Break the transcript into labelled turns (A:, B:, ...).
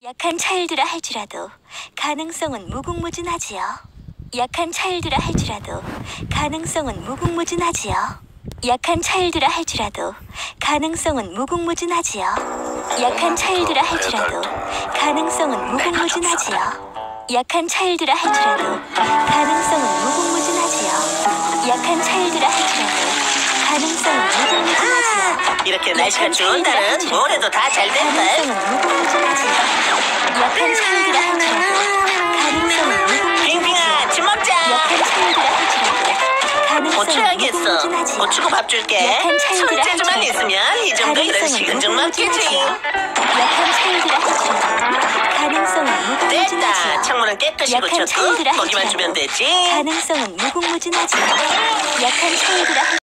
A: 약한 차일드라 할지라도 가능성은 무궁무진하지요. 약한 차일드라 할지라도 가능성은 무궁무진하지요. 약한 차일드라 할지라도 가능성은 무궁무진하지요. 약한 차일드라 할지라도 가능성은 무궁무진하지요. 약한 차일드라 할지라도 가능성은 무궁무진하지요. 약한 차일드라 할지라도 가능성은 무궁무진하지요.
B: 이렇게 날씨가 좋은 날은 뭘 해도 다 잘 될걸.
A: 가능성은 무궁무진하지요. 약한 차일드라 할지라도 가능성은 무궁무진하지요.
B: 빙빙아, 집 먹자.
A: 약한 차일드라 할지라도 가능성은
B: 고쳐야겠어.
A: 무궁무진하지요.
B: 고추고 밥 줄게.
A: 약한 차일드라
B: 손재주만
A: 할지라도
B: 있으면 이 정도 이런
A: 가능성은
B: 식은죽 먹겠지.
A: 무궁무진하지요. 약한 차일드라 할지라도 가능성은
B: 됐다.
A: 무궁무진하지요.
B: 창문은 깨끗이
A: 약한
B: 고쳤고
A: 차일드라
B: 거기만
A: 할지라도
B: 주면 되지.
A: 가능성은 무궁무진하지요. 약한 차일드라